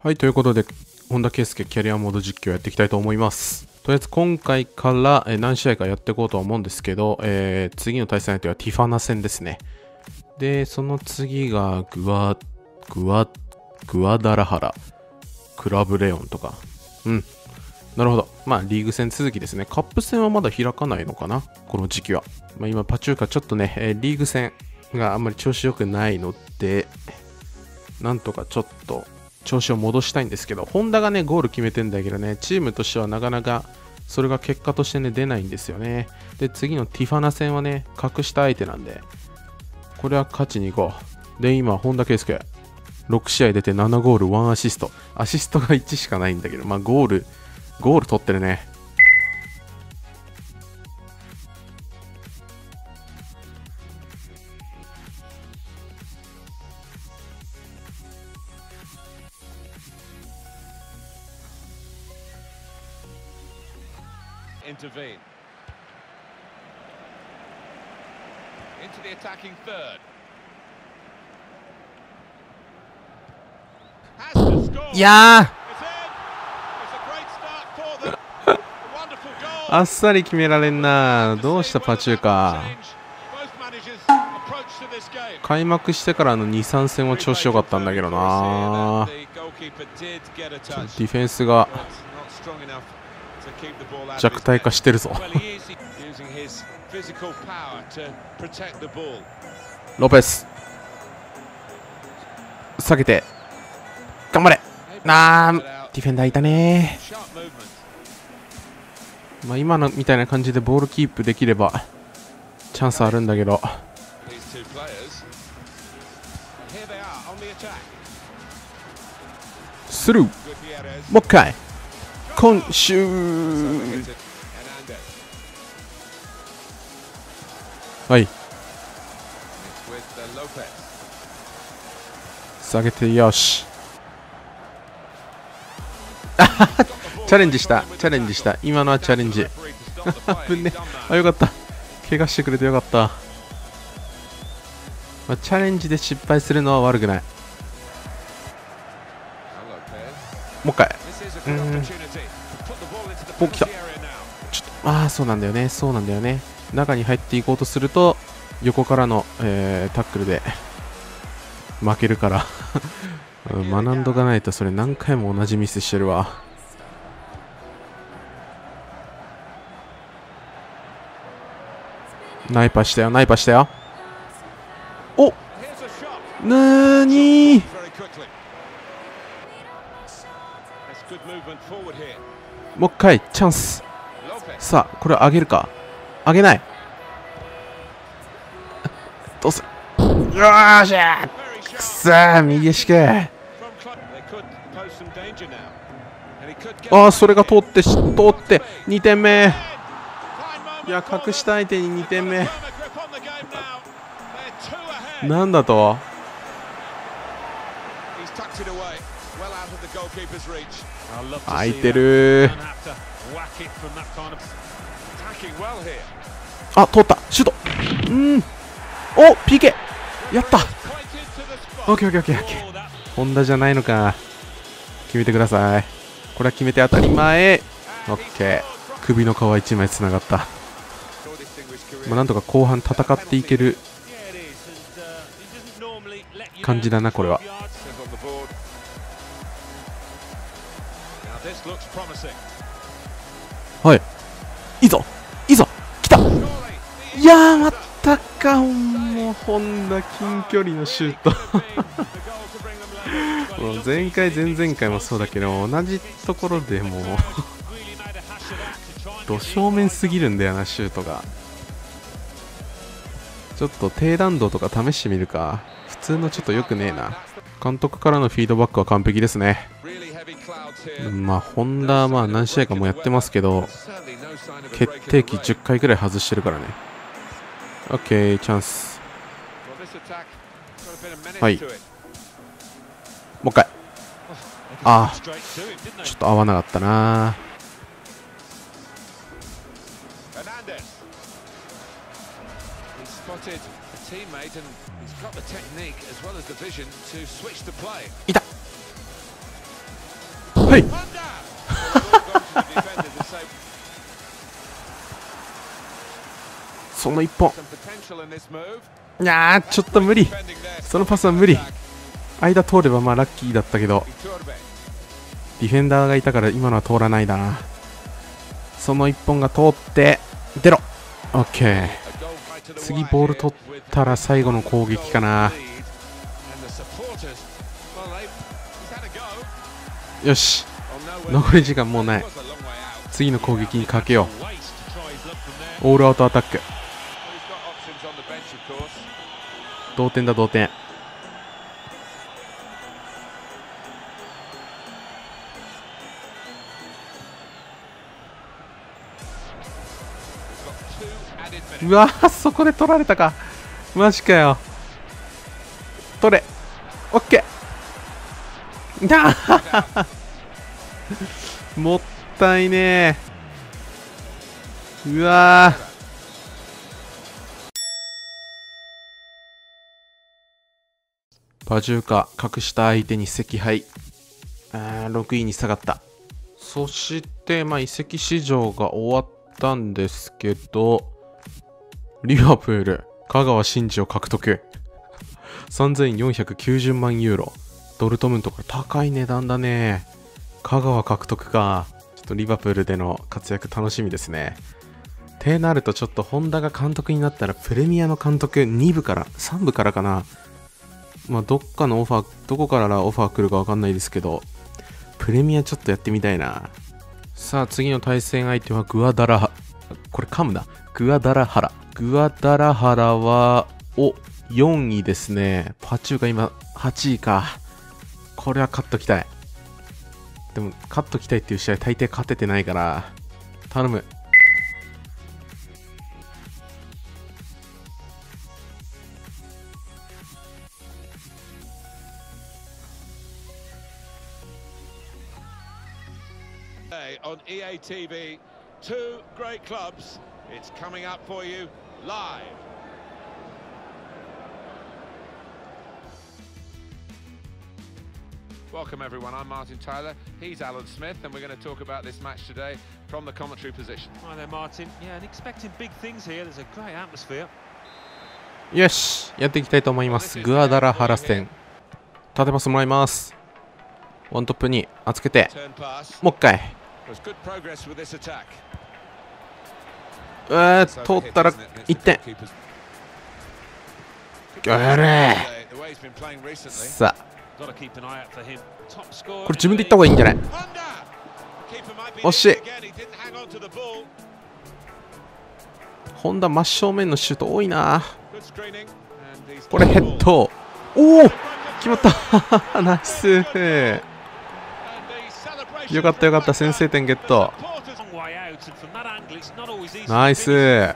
はい、ということで、本田圭佑キャリアモード実況やっていきたいと思います。とりあえず今回から何試合かやっていこうとは思うんですけど、次の対戦相手はティファナ戦ですね。で、その次がグアダラハラ、クラブレオンとか。なるほど。まあ、リーグ戦続きですね。カップ戦はまだ開かないのかな、この時期は。まあ、今、パチューカちょっとね、リーグ戦があんまり調子良くないので、なんとかちょっと調子を戻したいんですけど、ホンダがね、ゴール決めてんだけどね、チームとしてはなかなかそれが結果としてね、出ないんですよね。で、次のティファナ戦はね、格下相手なんで、これは勝ちに行こう。で、今、本田圭佑、6試合出て7ゴール、1アシスト。アシストが1しかないんだけど、まあ、ゴール取ってるね。 Intervene into the attacking third. Has to score. いやーあっ Wonderful goal. さり決められんな。どうしたパチューカ。開幕してからの 2,3 戦は調子良かったんだけどな。ディフェンスが弱体化してるぞ。ロペス下げて頑張れ。ディフェンダーいたね。まあ今のみたいな感じでボールキープできればチャンスあるんだけど。スルー、もう一回今週。はい、下げてよし。チャレンジした今のはチャレンジ。危ね。よかった、怪我してくれてよかった。まあ、チャレンジで失敗するのは悪くない。もう一回。お、来た。ちょっと、そうなんだよね、中に入っていこうとすると横からの、タックルで負けるから学んどかないと。それ何回も同じミスしてるわ。ナイパーしたよ。お、なーにー。もう一回チャンス。さあ、これ上げるか、上げない。どうする。よーしゃー、くそー、右足か。それが通って2点目。いや、隠した相手に2点目なんだと。空いてる。通った。シュート。お、PK やった。オッケー。ホンダじゃないのか。決めてください。これは決めて当たり前。オッケー。首の皮1枚つながった。まあ、なんとか後半戦っていける感じだな、これは。はい、いいぞ来た。いやー、またか。もう本田近距離のシュートもう前回前々回もそうだけど、同じところでもうど正面すぎるんだよな、シュートが。ちょっと低弾道とか試してみるか。普通のちょっと良くねえな。監督からのフィードバックは完璧ですね。まあホンダは何試合かもやってますけど、決定機10回くらい外してるからね。オッケー、チャンス。はい、もう一回。ちょっと合わなかったな。いた。 いその1本。いやー、ちょっと無理。そのパスは無理。間通ればまあラッキーだったけど、ディフェンダーがいたから今のは通らないな。その1本が通って出ろ。 OK。 次ボール取ったら最後の攻撃かな。よし、残り時間もうない。次の攻撃にかけよう。オールアウトアタック。同点だ、同点。うわー、そこで取られたか。マジかよ。取れ。オッケー。だーもったいねー。うわー、バジューカ隠した相手に惜敗。6位に下がった。そしてまあ移籍市場が終わったんですけど、リバプール香川真司を獲得。3490万ユーロ。ドルトムントから高い値段だね。香川獲得か。ちょっとリバプールでの活躍楽しみですね。ってなるとちょっとホンダが監督になったらプレミアの監督2部から3部からかな。まあどっかのオファー、どこからオファー来るか分かんないですけど、プレミアちょっとやってみたいな。さあ次の対戦相手はグアダラハ、これ噛むな。グアダラハラ。グアダラハラは4位ですね。パチューが今8位か。これは勝っときたい。でも勝っときたいっていう試合大抵勝ててないから頼む。 On EA TV, two great clubs. It's coming up for you live. Welcome everyone, I'm Martin Tyler, he's Alan Smith, and we're going to talk about this match today from the commentary position. Hi there Martin, yeah, and expecting big things here, there's a great atmosphere. よし、やっていきたいと思います。グアダラハラ戦。縦パスもらいます。ワントップに預けて、もう一回。通ったら1点。やれー。さあ、これ自分でいった方がいいんじゃない？惜しい。ホンダ真正面のシュート多いな。これヘッド。おお、決まったナイス。よかったよかった、先制点ゲット。ナイス。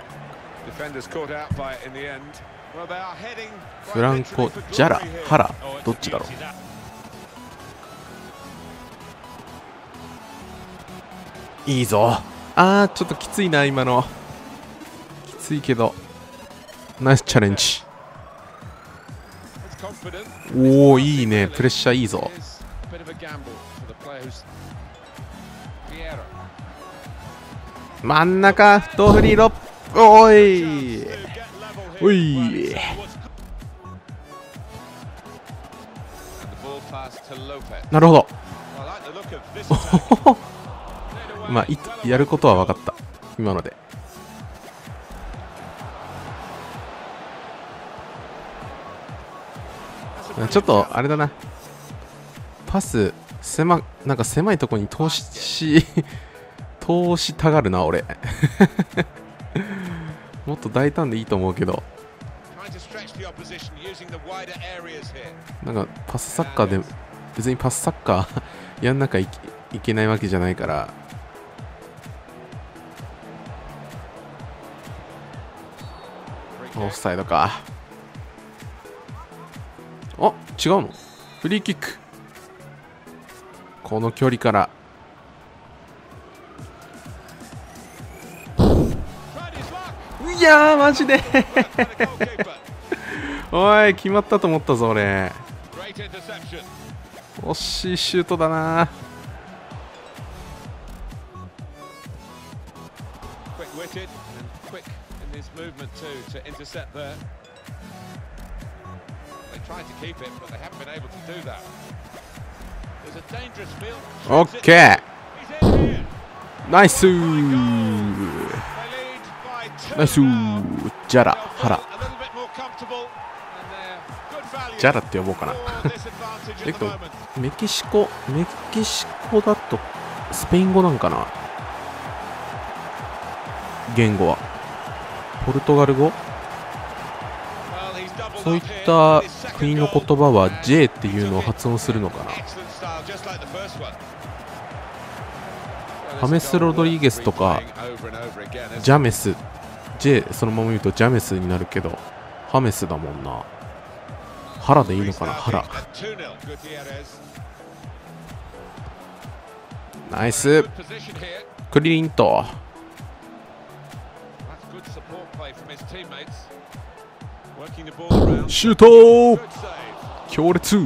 フランコ・ジャラ、ハラ、どっちだろう。いいぞ。あー、ちょっときついな今の。きついけどナイスチャレンジ。おお、いいね、プレッシャーいいぞ。真ん中ドフリーロ。おいおい。なるほど。まあやることは分かった今ので。ちょっとあれだな、パスなんか狭いところに通したがるな俺。もっと大胆でいいと思うけど、なんかパスサッカーで別にパスサッカーやんなきゃいけないわけじゃないから。オフサイドか。あ、違うの？フリーキック。この距離から。いやーマジでおい、決まったと思ったぞ俺。惜しいシュートだな。 quick in his movement too to intercept there. They tried to keep it, but they haven't been able to do that. There's a dangerous field. オッケー。 He's in here. ナイスー。 They lead by two ナイス now. ー。ジャラ、 They'll ハラ。 feel a little bit more comfortable, and they're good value ジャラって呼ぼうかな。 for this advantage at the moment. メキシコだとスペイン語なんかな、言語は。ポルトガル語、 Well, he's doubled そういっ up here た with his second 国の goal. 言葉は J っていうのを発音するのかな。 Excellent style, just like the first one. ハメス・ロドリゲスとか Over and over again, isn't it? ジャメス、 J そのまま言うとジャメスになるけどハメスだもんな。ハラでいいのかな、ハラ。 2-0. Gutierrez. ナイス。 Good position here. クリリンと That's good support play from his teammates. Working the ball around. シュート Good save. 強烈。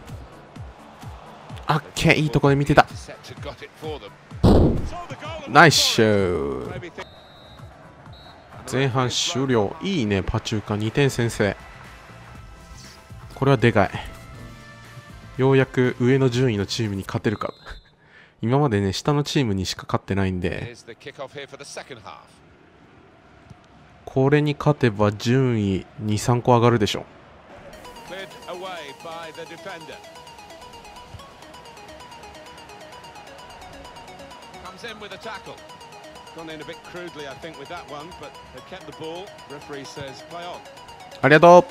あっけ、いいとこで見てた。 Interceptor got it for them. Saw the goal. ナイスシュー。 Maybe think- 前半終了。いいね、パチューカ2点先制。これはでかい。ようやく上の順位のチームに勝てるか。今までね、下のチームにしか勝ってないんで、 Here's the kickoff here for the second half. これに勝てば順位2、3個上がるでしょ。 Cleared away by the defender. Comes in with a tackle. Gone in a bit crudely, I think, with that one, but they kept the ball. Referee says play on. ありがとう。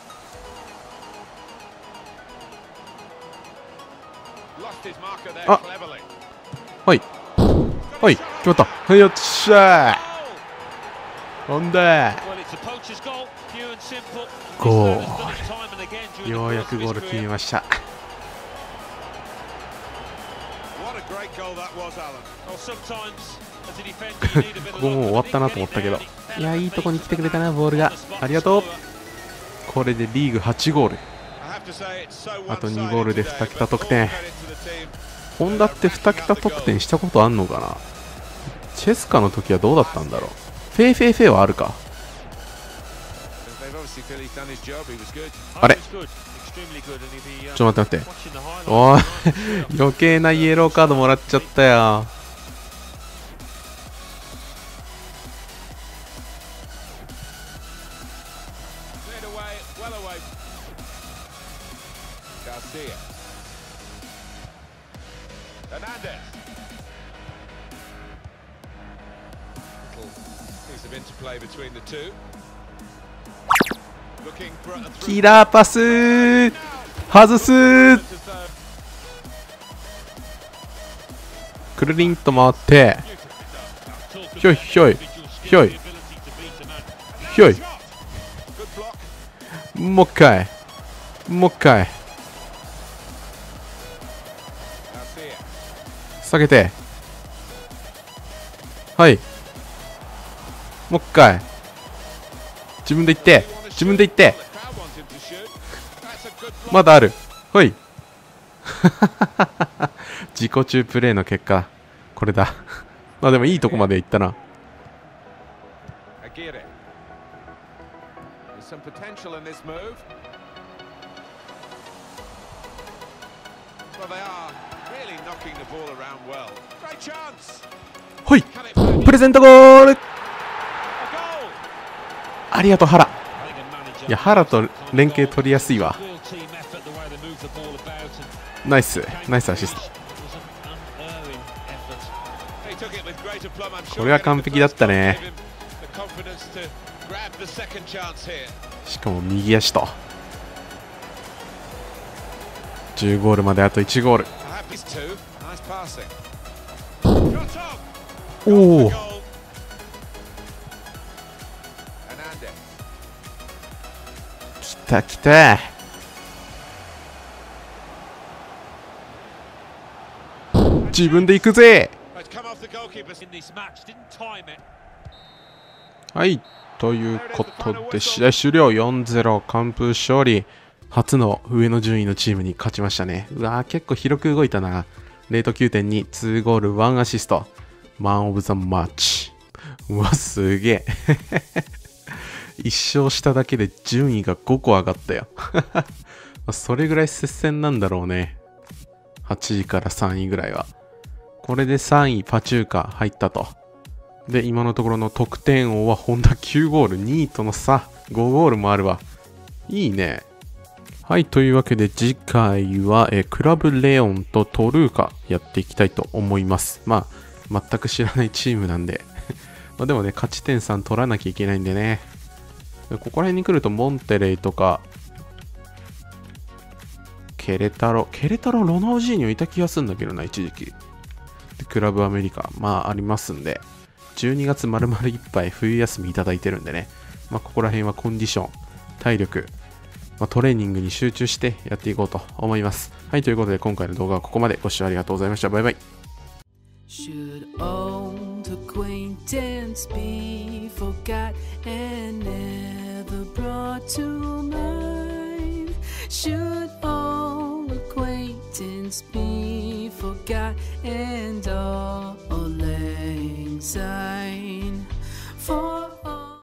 Lost his marker there Ah. cleverly. はい。はい、決まった。よっしゃー。ほんで、 Well, it's a poacher's goal, pure and simple. This Goal. man has done it time and again during the ようや course く of ゴ his ール決め career. ました。 What a great goal that was, Alan. Well, sometimes as a defender, you need a bit こ of こもう luck. 終わったなと思ったけど。いや、いいとこに来てくれたな、ボールが。ありがとう。これでリーグ8ゴール。 I have to say it's so あと one-sided 2ゴールで today, 2 but 桁 all 得点。 credit to the team. ホンダって2桁得点したことあんのかな。チェスカの時はどうだったんだろう。フェイフェイフェイはあるか。 They've obviously feel he's done his job. He was good. あれ、 He was good, extremely good, and if he, ちょっと待って待って。 watching the highlights おい tonight, 余計なイエローカードもらっちゃったよ。 Cleared away, well away. Garcia. Hernandez. Little piece of interplay between the two. Looking for a through. キラーパスー外すー。 As though くるりんと回って talk ひょい about ひょい individual ひょ skill, い the ability to beat a man. ひょい Good block. もう一回もう一回 Garcia. 下げてはいもう一回自分で行って自分で行って The crowd want him to shoot. That's a good block. まだあるはい自己中プレーの結果これだまあでもいいとこまで行ったな Aguirre. There's some potential in this move. Well, they are really knocking the ball around well. Great chance. はい Can it find プレゼントゴール a goal? ありがとう原 I think a manager いや原と連携取りやすいわ real team effort, the way they move the ball about, and ナイスナイスアシスト it was an unerring effort. He took it with greater plum, I'm sure. これは完璧だったね Gave him the confidence to grab the second chance here. しかも右足と10ゴールまであと1ゴール I have these two. Nice passing. Shot off. おお Goal. Hernandez. 来た来た自分で行くぜ It's come off the goalkeeper. In this match, didn't time it. はいということで試合終了 4-0 完封勝利初の上の順位のチームに勝ちましたねうわー結構広く動いたなレート 9.2 2ゴール1アシストマンオブザマッチうわ、すげえ。一勝しただけで順位が5個上がったよ。それぐらい接戦なんだろうね。8位から3位ぐらいは。これで3位パチューカ入ったと。で、今のところの得点王はホンダ9ゴール、2位との差5ゴールもあるわ。いいね。はい、というわけで次回はクラブレオンとトルーカやっていきたいと思います。まあ、全く知らないチームなんで。まあでもね、勝ち点3取らなきゃいけないんでね。ここら辺に来るとモンテレイとか、ケレタロ、ロナウジーニョいた気がするんだけどな、一時期。でクラブアメリカ、まあありますんで、12月丸々いっぱい冬休みいただいてるんでね、まあここら辺はコンディション、体力、まあ、トレーニングに集中してやっていこうと思います。はい、ということで今回の動画はここまで。ご視聴ありがとうございました。バイバイ。 Should old acquaintance be forgot and never brought to mind? Should old acquaintance be forgot and all lang syne? For